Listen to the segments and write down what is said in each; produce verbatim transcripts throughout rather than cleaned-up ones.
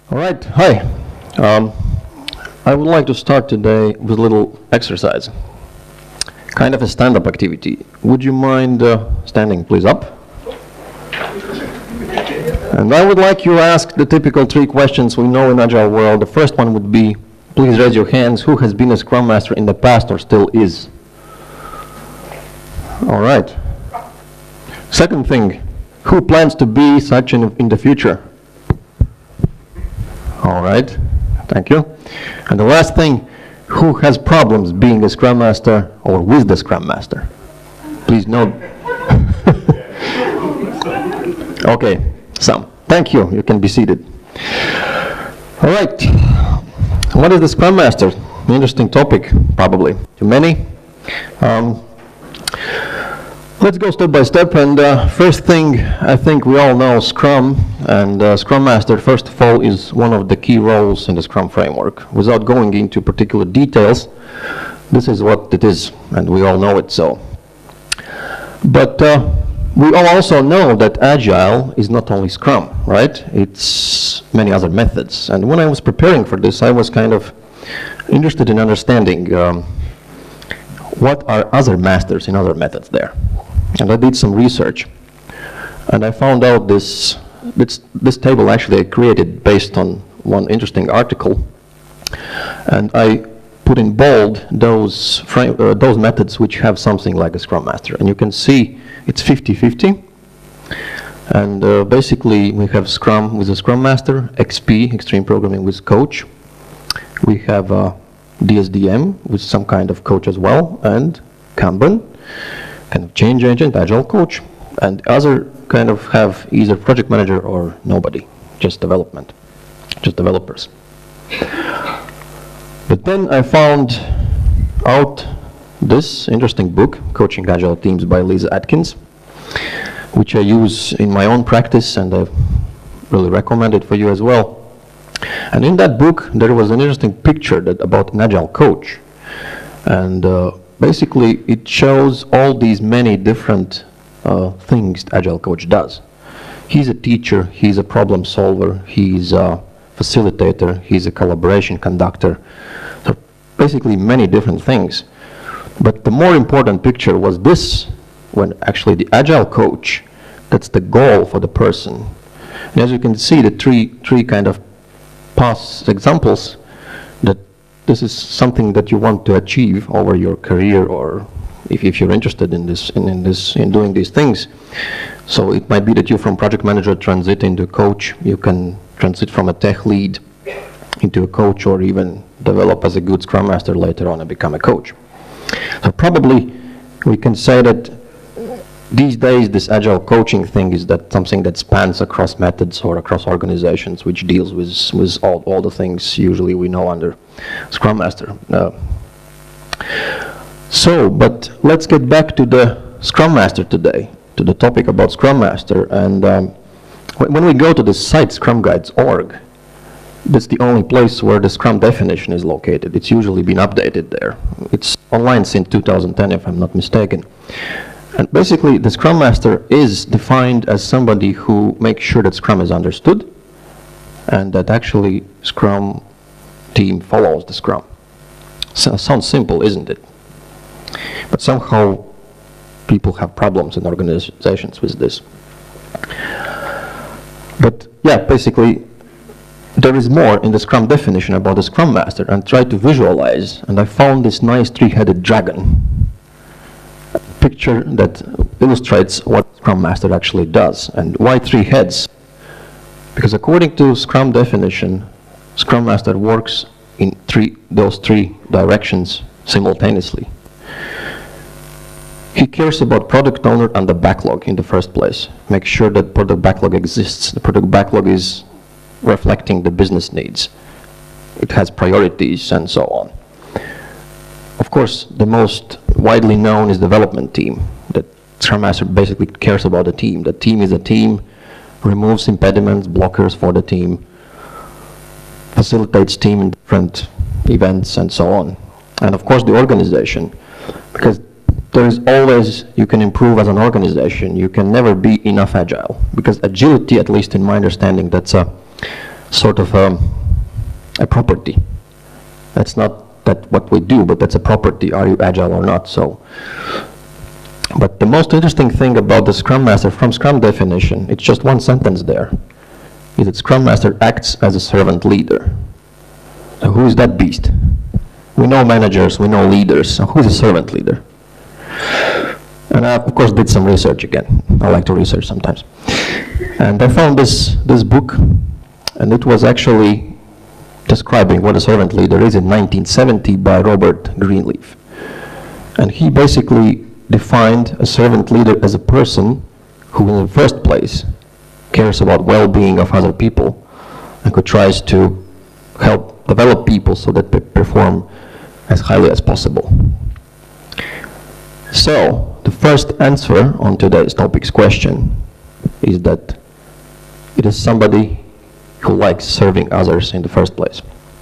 All right, hi. Um, I would like to start today with a little exercise, kind of a stand-up activity. Would you mind uh, standing, please, up? And I would like you to ask the typical three questions we know in Agile world. The first one would be, please raise your hands, who has been a Scrum Master in the past or still is? All right. Second thing, who plans to be such in, in the future? All right, thank you. And the last thing, who has problems being a Scrum Master or with the Scrum Master? Please note. Okay, some. Thank you, you can be seated. All right, what is the Scrum Master? Interesting topic, probably. Too many? Um, Let's go step by step, and uh, first thing, I think we all know Scrum, and uh, Scrum Master, first of all, is one of the key roles in the Scrum framework. Without going into particular details, this is what it is, and we all know it so. But uh, we all also know that Agile is not only Scrum, right? It's many other methods, and when I was preparing for this, I was kind of interested in understanding um, what are other masters in other methods there. And I did some research, and I found out this, this, this table actually I created based on one interesting article, and I put in bold those, frame, uh, those methods which have something like a Scrum Master. And you can see it's fifty fifty, and uh, basically we have Scrum with a Scrum Master, X P, Extreme Programming with Coach, we have uh, D S D M with some kind of coach as well, and Kanban, kind of change agent, agile coach, and other kind of have either project manager or nobody, just development, just developers. But then I found out this interesting book, Coaching Agile Teams by Lisa Atkins, which I use in my own practice, and I really recommend it for you as well. And in that book, there was an interesting picture that about an agile coach, and uh, basically it shows all these many different uh, things the agile coach does. He's a teacher, he's a problem solver, he's a facilitator, he's a collaboration conductor. So basically many different things. But the more important picture was this, when actually the agile coach, that's the goal for the person. And as you can see, the three, three kind of past examples, that this is something that you want to achieve over your career, or if, if you're interested in this, in, in this, in doing these things. So it might be that you from project manager transit into a coach. You can transit from a tech lead into a coach, or even develop as a good Scrum Master later on and become a coach. So probably we can say that these days this agile coaching thing is that something that spans across methods or across organizations, which deals with, with all, all the things usually we know under Scrum Master. Uh, so, but let's get back to the Scrum Master today, to the topic about Scrum Master. And um, when, when we go to the site scrum guides dot org, that's the only place where the Scrum definition is located. It's usually been updated there. It's online since two thousand ten, if I'm not mistaken. And basically, the Scrum Master is defined as somebody who makes sure that Scrum is understood, and that actually Scrum team follows the Scrum. So, sounds simple, isn't it? But somehow people have problems in organizations with this. But yeah, basically, there is more in the Scrum definition about the Scrum Master, and try to visualize, and I found this nice three-headed dragon picture that illustrates what Scrum Master actually does. And why three heads? Because according to Scrum definition, Scrum Master works in three, those three directions simultaneously. He cares about product owner and the backlog in the first place. Make sure that product backlog exists. The product backlog is reflecting the business needs. It has priorities and so on. Of course, the most widely known is development team. That Scrum Master basically cares about the team. The team is a team, removes impediments, blockers for the team, facilitates team in different events and so on. And of course the organization, because there is always, you can improve as an organization. You can never be enough agile, because agility, at least in my understanding, that's a sort of um, a property. That's not that what we do, but that's a property. Are you agile or not? So, but the most interesting thing about the Scrum Master from Scrum definition, it's just one sentence there, is that Scrum Master acts as a servant leader. So who is that beast? We know managers, we know leaders. So who's a servant leader? And I, of course, did some research again. I like to research sometimes. And I found this, this book, and it was actually describing what a servant leader is in nineteen seventy by Robert Greenleaf. And he basically defined a servant leader as a person who in the first place cares about well-being of other people and who tries to help develop people so that they perform as highly as possible. So, the first answer on today's topic's question is that it is somebody who likes serving others in the first place.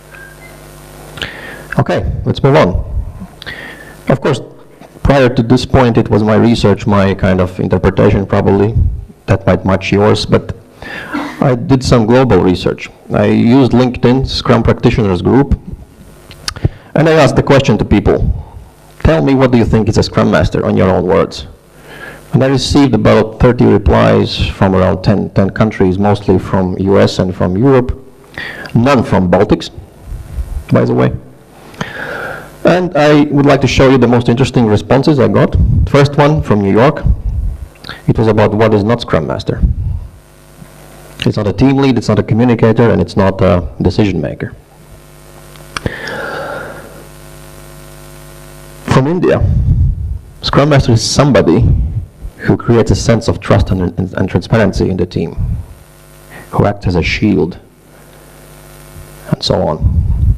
Okay, let's move on. Of course, prior to this point, it was my research, my kind of interpretation probably, that might match yours, but I did some global research. I used LinkedIn, Scrum Practitioners Group, and I asked the question to people, tell me what do you think is a Scrum Master on your own words? And I received about thirty replies from around ten, ten countries, mostly from U S and from Europe, none from Baltics, by the way. And I would like to show you the most interesting responses I got. First one from New York. It was about what is not Scrum Master. It's not a team lead, it's not a communicator, and it's not a decision maker. From India, Scrum Master is somebody who creates a sense of trust and, and, and transparency in the team, who acts as a shield, and so on.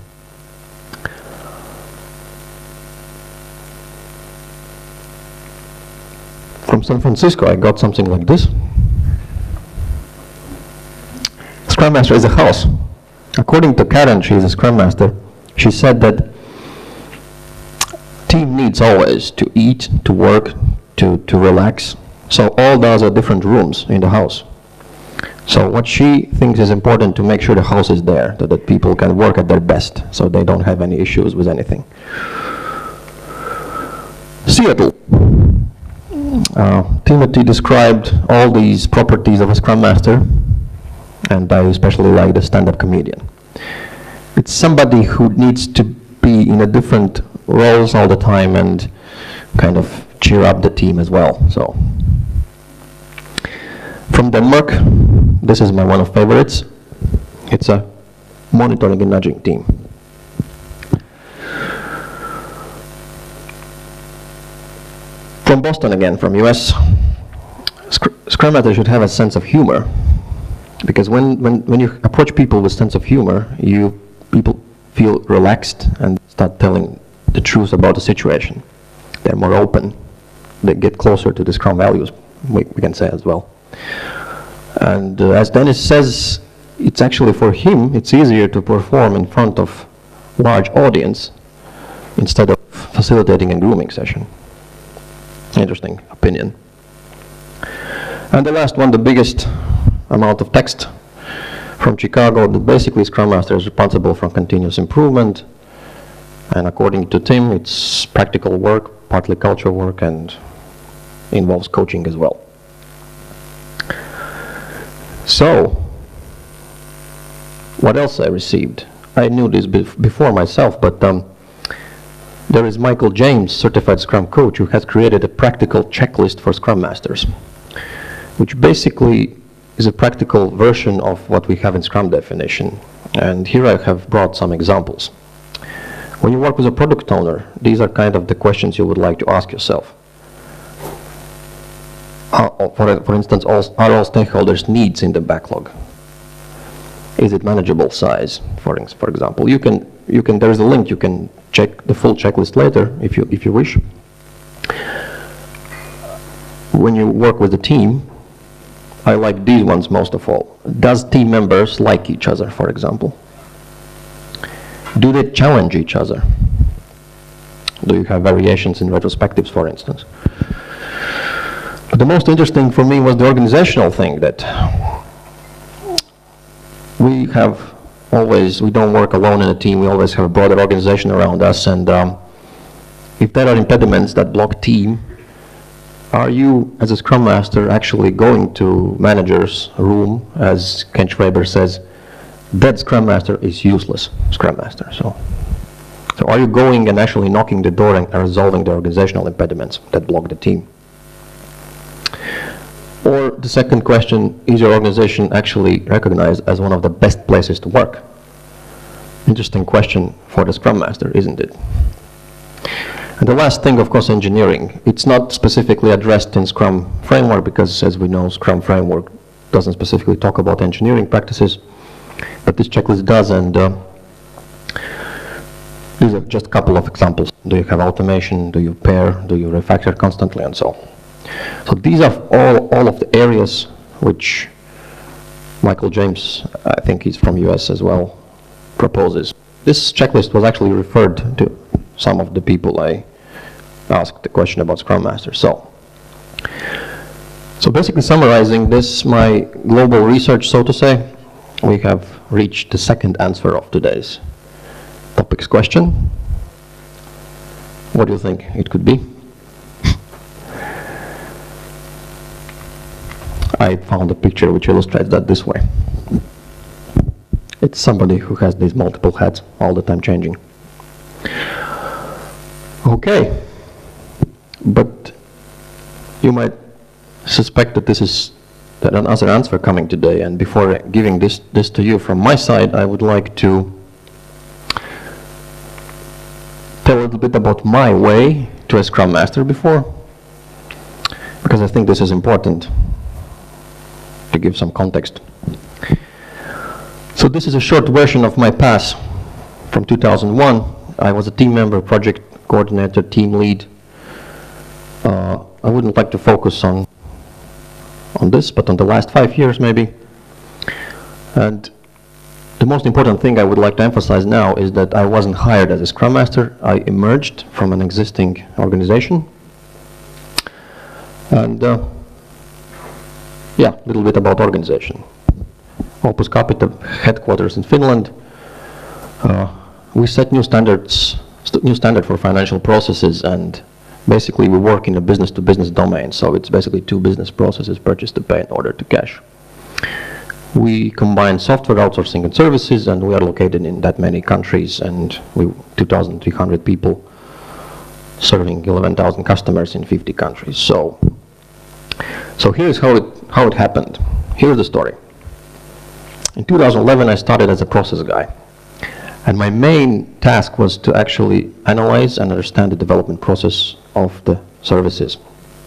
From San Francisco, I got something like this. Scrum Master is a house. According to Karen, she is a Scrum Master, she said that team needs always to eat, to work, to, to relax. So all those are different rooms in the house. So what she thinks is important to make sure the house is there, so that people can work at their best, so they don't have any issues with anything. Seattle. Uh, Timothy described all these properties of a Scrum Master, and I especially like the stand-up comedian. It's somebody who needs to be in a different roles all the time and kind of cheer up the team as well. So, from Denmark, this is my one of favorites. It's a monitoring and nudging team. From Boston again, from U S, Sc Scrum Master should have a sense of humor, because when, when, when you approach people with sense of humor, you people feel relaxed and start telling the truth about the situation. They're more open. They get closer to the Scrum values, we, we can say as well. And uh, as Dennis says, it's actually for him, it's easier to perform in front of large audience instead of facilitating a grooming session. Interesting opinion. And the last one, the biggest amount of text from Chicago, that basically Scrum Master is responsible for continuous improvement. And according to Tim, it's practical work, partly culture work, and involves coaching as well. So, what else I received? I knew this bef before myself, but um, there is Michael James, certified Scrum coach, who has created a practical checklist for Scrum Masters, which basically is a practical version of what we have in Scrum definition. And here I have brought some examples. When you work with a product owner, these are kind of the questions you would like to ask yourself. Uh, for, for instance, all, are all stakeholders' needs in the backlog? Is it manageable size, for, for example? You can, you can, there is a link, you can check the full checklist later if you, if you wish. When you work with a team, I like these ones most of all. Does team members like each other, for example? Do they challenge each other? Do you have variations in retrospectives, for instance? But the most interesting for me was the organizational thing, that we we have always, we don't work alone in a team, we always have a broader organization around us, and um, if there are impediments that block team, are you, as a Scrum Master, actually going to manager's room, as Ken Schwaber says, that Scrum Master is useless Scrum Master. So, so are you going and actually knocking the door and resolving the organizational impediments that block the team? Or the second question, is your organization actually recognized as one of the best places to work? Interesting question for the Scrum Master, isn't it? And the last thing, of course, engineering. It's not specifically addressed in Scrum framework because, as we know, Scrum framework doesn't specifically talk about engineering practices, but this checklist does, and uh, these are just a couple of examples. Do you have automation? Do you pair? Do you refactor constantly? And so on. So these are all, all of the areas which Michael James, I think he's from U S as well, proposes. This checklist was actually referred to some of the people I asked the question about Scrum Master. So, so basically summarizing this, my global research, so to say, we have reached the second answer of today's topics question. What do you think it could be? I found a picture which illustrates that this way. It's somebody who has these multiple hats all the time changing. Okay, but you might suspect that this is that another answer coming today, and before giving this, this to you from my side, I would like to tell a little bit about my way to a Scrum Master before, because I think this is important to give some context. So this is a short version of my path from two thousand one. I was a team member, project coordinator, team lead. Uh, I wouldn't like to focus on on this, but on the last five years maybe. And the most important thing I would like to emphasize now is that I wasn't hired as a Scrum Master. I emerged from an existing organization. And uh, yeah, a little bit about organization. Opus Capita headquarters in Finland. Uh, we set new standards, st new standard for financial processes, and basically we work in a business-to-business domain. So it's basically two business processes: purchase to pay and order to cash. We combine software outsourcing and services, and we are located in that many countries, and we two thousand three hundred people serving eleven thousand customers in fifty countries. So, so here's how it how it happened. Here's the story. In two thousand eleven, I started as a process guy, and my main task was to actually analyze and understand the development process of the services,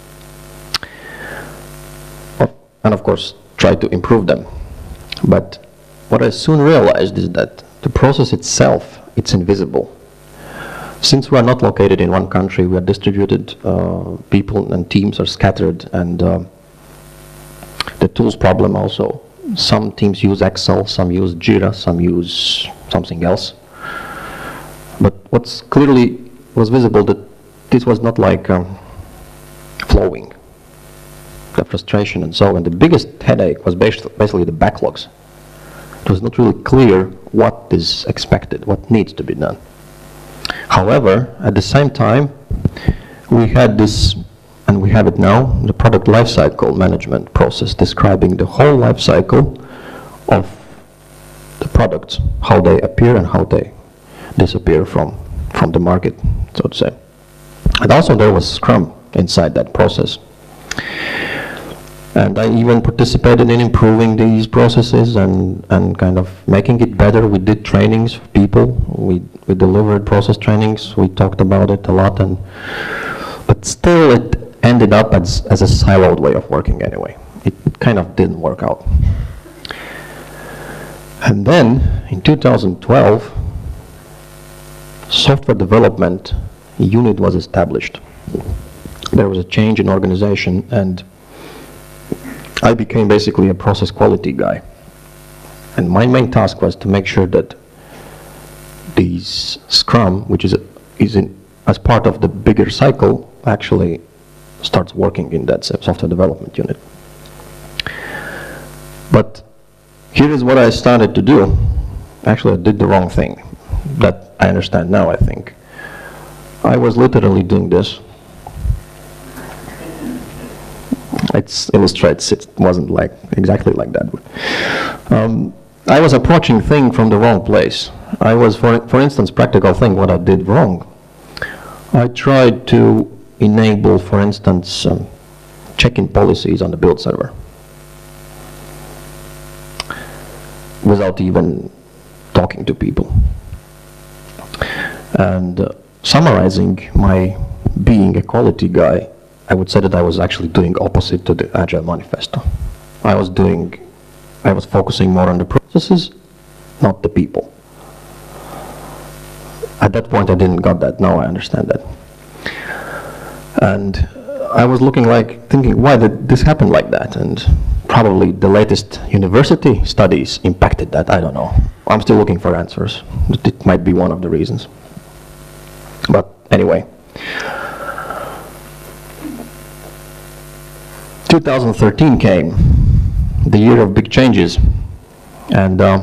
and of course try to improve them. But what I soon realized is that the process itself, it's invisible. Since we are not located in one country, we are distributed, uh, people and teams are scattered, and uh, the tools problem also. Some teams use Excel, some use Jira, some use something else. But what's clearly was visible that this was not like um, flowing. The frustration and so on. The biggest headache was basically the backlogs. It was not really clear what is expected, what needs to be done. However, at the same time, we had this, and we have it now, the product lifecycle management process describing the whole life cycle of the products, how they appear and how they disappear from, from the market, so to say. And also there was Scrum inside that process. And I even participated in improving these processes and, and kind of making it better. We did trainings for people. We, we delivered process trainings. We talked about it a lot. And, but still it ended up as, as a siloed way of working anyway. It kind of didn't work out. And then in two thousand twelve, software development unit was established. There was a change in organization, and I became basically a process quality guy. And my main task was to make sure that these Scrum, which is, a, is in, as part of the bigger cycle, actually starts working in that software development unit. But here is what I started to do. Actually, I did the wrong thing. That I understand now, I think. I was literally doing this. It illustrates it wasn't like exactly like that. Um, I was approaching thing from the wrong place. I was, for, for instance, practical thing, what I did wrong. I tried to enable, for instance, um, check-in policies on the build server without even talking to people. And uh, summarizing my being a quality guy, I would say that I was actually doing opposite to the Agile manifesto. I was doing, I was focusing more on the processes, not the people. At that point I didn't got that, now I understand that. And I was looking like, thinking, why did this happen like that? And probably the latest university studies impacted that, I don't know. I'm still looking for answers. It might be one of the reasons. But anyway. two thousand thirteen came, the year of big changes, and uh,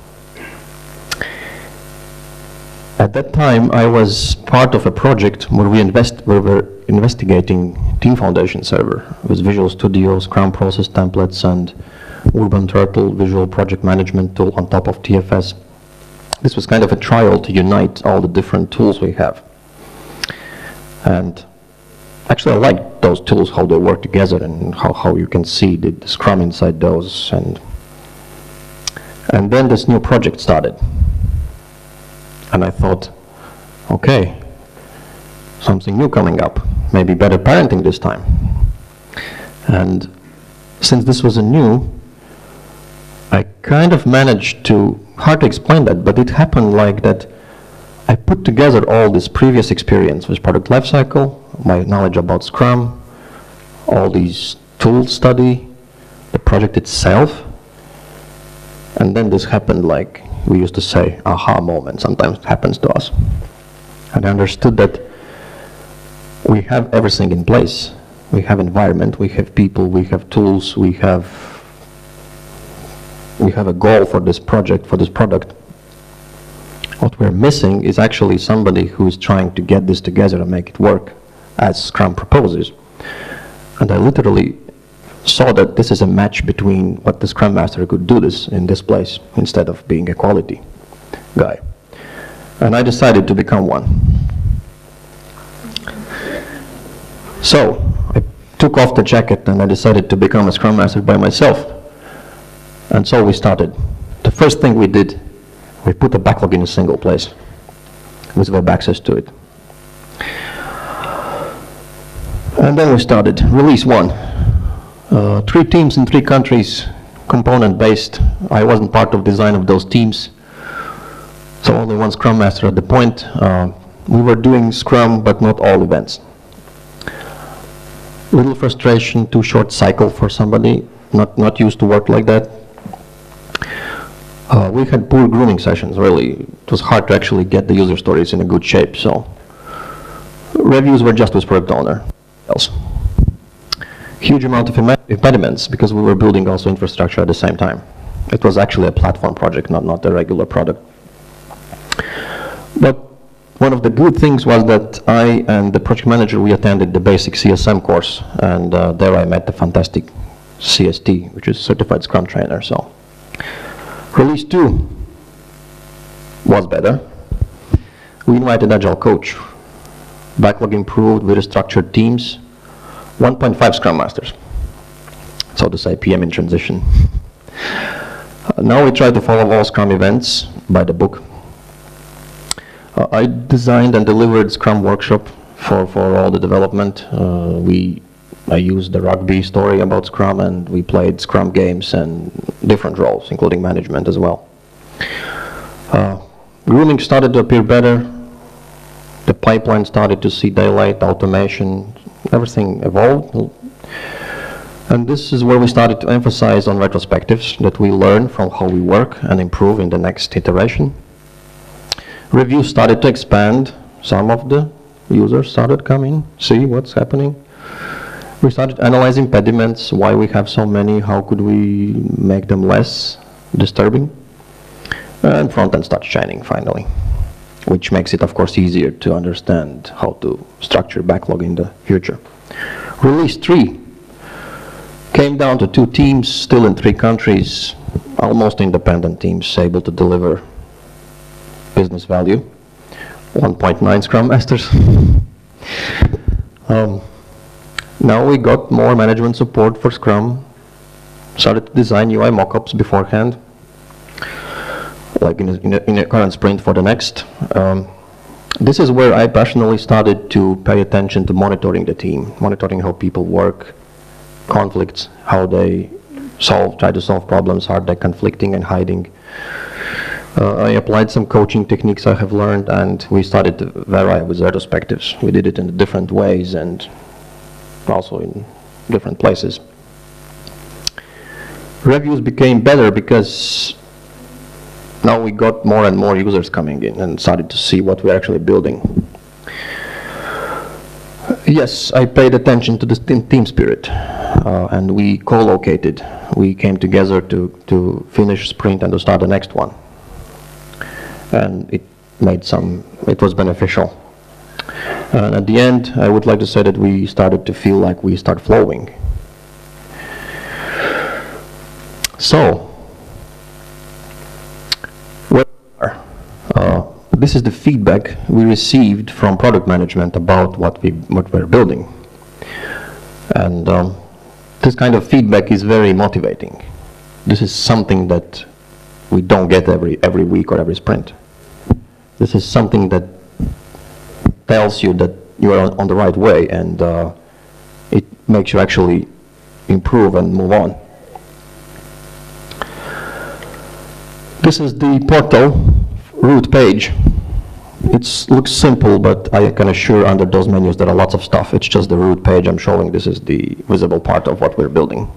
at that time I was part of a project where we invest, where we were investigating Team Foundation server with Visual Studio, Scrum process templates, and Urban Turtle visual project management tool on top of T F S. This was kind of a trial to unite all the different tools we have. And actually, I like those tools, how they work together and how, how you can see the, the Scrum inside those. And, and then this new project started. And I thought, okay, something new coming up. Maybe better parenting this time. And since this was a new, I kind of managed to, hard to explain that, but it happened like that. I put together all this previous experience with product lifecycle, my knowledge about Scrum, all these tools study, the project itself, and then this happened like we used to say, aha moment, sometimes it happens to us. And I understood that we have everything in place. We have environment, we have people, we have tools, we have, we have a goal for this project, for this product. What we're missing is actually somebody who's trying to get this together and make it work as Scrum proposes. And I literally saw that this is a match between what the Scrum Master could do this in this place instead of being a quality guy. And I decided to become one. So I took off the jacket and I decided to become a Scrum Master by myself. And so we started. The first thing we did, we put the backlog in a single place with web access to it. And then we started, release one. Uh, three teams in three countries, component-based. I wasn't part of design of those teams, so only one Scrum Master at the point. Uh, we were doing Scrum, but not all events. Little frustration, too short cycle for somebody, not, not used to work like that. Uh, we had poor grooming sessions, really. It was hard to actually get the user stories in a good shape, so reviews were just with product owner. Else. Huge amount of impediments because we were building also infrastructure at the same time. It was actually a platform project, not, not a regular product. But one of the good things was that I and the project manager, we attended the basic C S M course, and uh, there I met the fantastic C S T, which is Certified Scrum Trainer. So. Release two was better. We invited Agile coach. Backlog improved, we restructured teams. one point five Scrum Masters. So to say, P M in transition. Uh, now we try to follow all Scrum events by the book. Uh, I designed and delivered Scrum workshop for, for all the development. Uh, we I used the rugby story about Scrum, and we played Scrum games and different roles, including management as well. Uh, grooming started to appear better. The pipeline started to see daylight, automation, everything evolved. And this is where we started to emphasize on retrospectives, that we learn from how we work and improve in the next iteration. Reviews started to expand. Some of the users started coming, see what's happening. We started analyzing impediments, why we have so many, how could we make them less, disturbing. And front end starts shining finally, which makes it, of course, easier to understand how to structure backlog in the future. Release three came down to two teams, still in three countries, almost independent teams, able to deliver business value. one point nine Scrum Masters. um, now we got more management support for Scrum, started to design U I mockups beforehand, like in a, in, a, in a current sprint for the next. Um, this is where I personally started to pay attention to monitoring the team, monitoring how people work, conflicts, how they solve, try to solve problems, are they conflicting and hiding. Uh, I applied some coaching techniques I have learned, and we started to vary with retrospectives. We did it in different ways and also in different places. Reviews became better because now we got more and more users coming in and started to see what we're actually building. Yes, I paid attention to the team, team spirit, uh, and we co-located. We came together to, to finish sprint and to start the next one. And it made some, it was beneficial. And at the end, I would like to say that we started to feel like we start flowing. So, where we are. Uh, this is the feedback we received from product management about what we what we're building. And um, this kind of feedback is very motivating. This is something that we don't get every every week or every sprint. This is something that tells you that you are on, on the right way, and uh, it makes you actually improve and move on. This is the portal root page. It looks simple, but I can assure under those menus there are lots of stuff. It's just the root page I'm showing. This is the visible part of what we're building.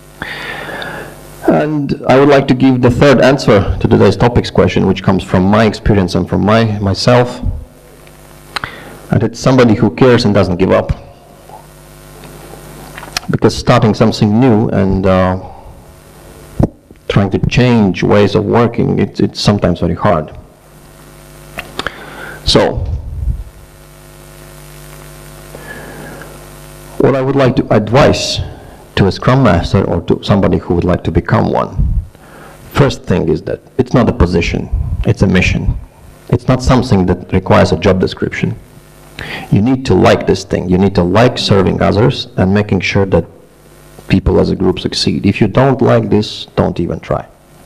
And I would like to give the third answer to today's topics question, which comes from my experience and from my myself. And it's somebody who cares and doesn't give up. Because starting something new and uh, trying to change ways of working, it, it's sometimes very hard. So, what I would like to advise to a Scrum Master or to somebody who would like to become one, first thing is that it's not a position, it's a mission. It's not something that requires a job description. You need to like this thing. You need to like serving others and making sure that people as a group succeed. If you don't like this, don't even try.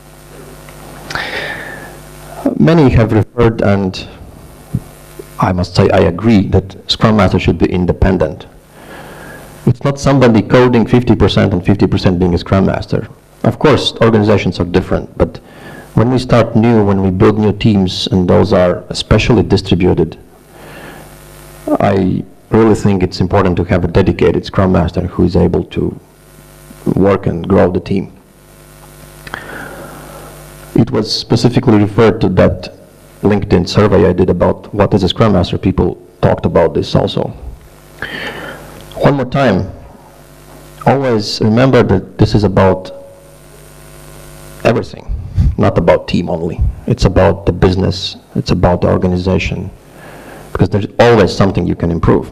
Many have referred, and I must say I agree, that Scrum Master should be independent. It's not somebody coding fifty percent and fifty percent being a Scrum Master. Of course, organizations are different, but when we start new, when we build new teams, and those are especially distributed, I really think it's important to have a dedicated Scrum Master who is able to work and grow the team. It was specifically referred to that LinkedIn survey I did about what is a Scrum Master. People talked about this also. One more time, always remember that this is about everything, not about team only. It's about the business, it's about the organization, because there's always something you can improve.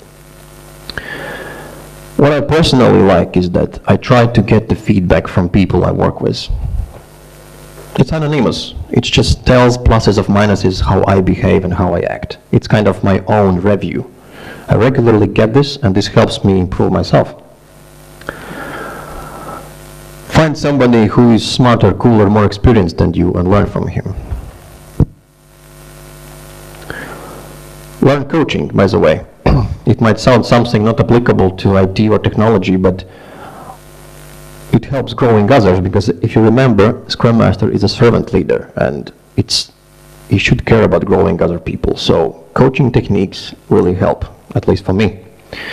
What I personally like is that I try to get the feedback from people I work with. It's anonymous. It just tells pluses of minuses how I behave and how I act. It's kind of my own review. I regularly get this, and this helps me improve myself. Find somebody who is smarter, cooler, more experienced than you and learn from him. Learn coaching, by the way. It might sound something not applicable to I T or technology, but it helps growing others, because if you remember, Scrum Master is a servant leader, and it's he should care about growing other people. So coaching techniques really help, at least for me.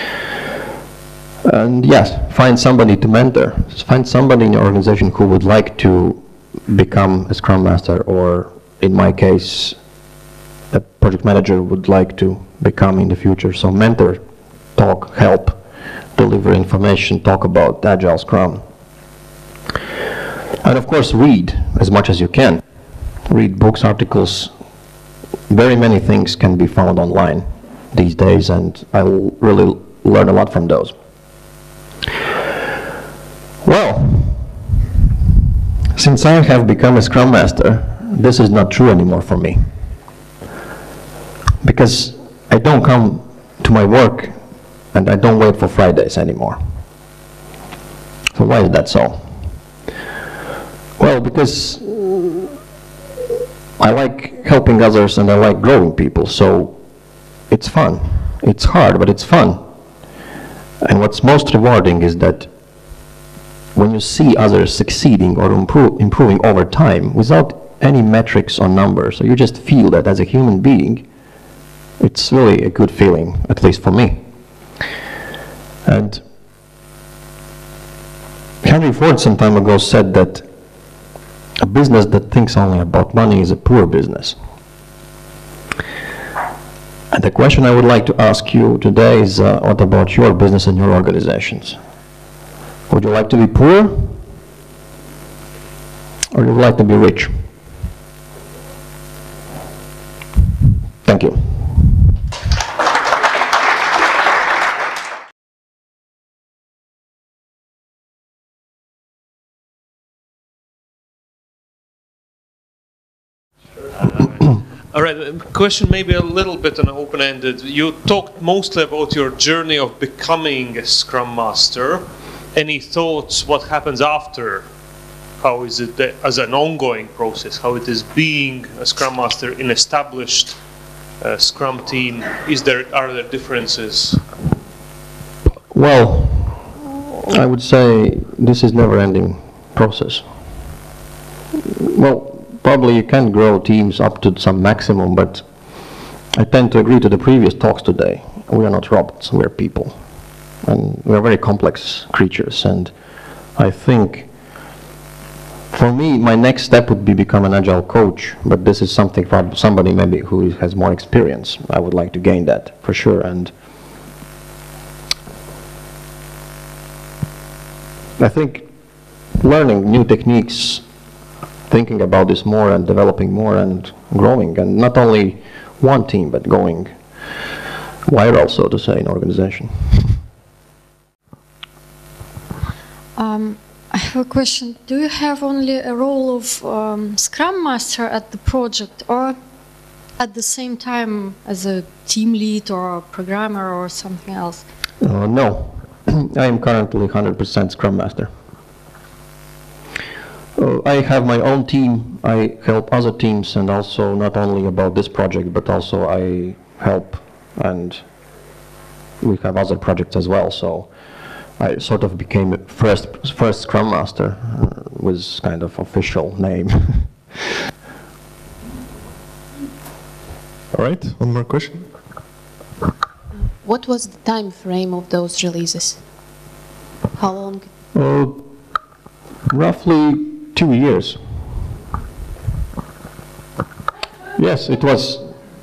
And yes, find somebody to mentor. Find somebody in your organization who would like to become a Scrum Master, or in my case, a project manager would like to become in the future. So mentor, talk, help, deliver information, talk about Agile, Scrum. And of course, read as much as you can. Read books, articles. Very many things can be found online these days, and I will really learn a lot from those. Well, since I have become a Scrum Master, this is not true anymore for me. Because I don't come to my work and I don't wait for Fridays anymore. So why is that so? Well, because I like helping others and I like growing people, so it's fun. It's hard, but it's fun. And what's most rewarding is that when you see others succeeding or improve, improving over time without any metrics or numbers, so you just feel that as a human being, it's really a good feeling, at least for me. And Henry Ford some time ago said that a business that thinks only about money is a poor business. And the question I would like to ask you today is, uh, what about your business and your organizations? Would you like to be poor, or would you like to be rich? Thank you. All right, question maybe a little bit open-ended. You talked mostly about your journey of becoming a Scrum Master. Any thoughts what happens after? How is it as an ongoing process? How it is being a Scrum Master in established uh, Scrum team? Is there, are there differences? Well, I would say this is never-ending process. Well, probably you can grow teams up to some maximum, but I tend to agree to the previous talks today. We are not robots, we are people. And we are very complex creatures, and I think for me, my next step would be become an Agile coach, but this is something for somebody maybe who has more experience. I would like to gain that for sure, and I think learning new techniques, thinking about this more and developing more and growing, and not only one team, but going viral, so to say, in organization. Um, I have a question. Do you have only a role of um, Scrum Master at the project, or at the same time as a team lead or a programmer or something else? Uh, no, I am currently one hundred percent Scrum Master. Uh, I have my own team. I help other teams, and also not only about this project, but also I help, and we have other projects as well. So I sort of became first first Scrum Master, uh, was kind of official name. All right, one more question. What was the time frame of those releases? How long? Uh, roughly two years. Yes, it was.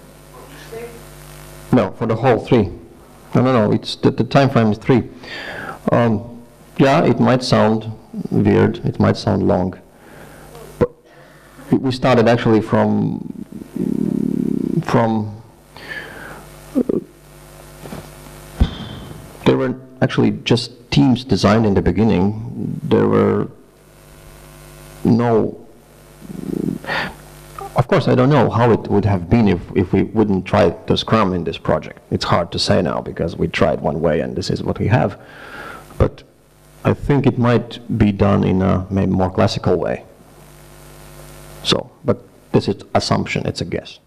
No, for the whole three. No, no, no. It's the, the time frame is three. Um, yeah, it might sound weird. It might sound long, but we started actually from from. Uh, there were actually just teams designed in the beginning. There were no. Of course, I don't know how it would have been if, if we wouldn't try the Scrum in this project. It's hard to say now because we tried one way and this is what we have. But I think it might be done in a maybe more classical way. So, but this is assumption, it's a guess.